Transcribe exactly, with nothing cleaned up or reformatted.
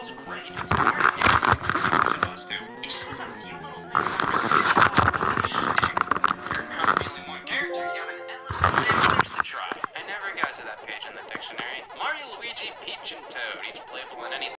Mario's great. It's hard to get to those two. It just has a few little things that really stick. You're not the only one character. You have an endless array of others to try. I never got to that page in the dictionary. Mario, Luigi, Peach, and Toad, each playable in any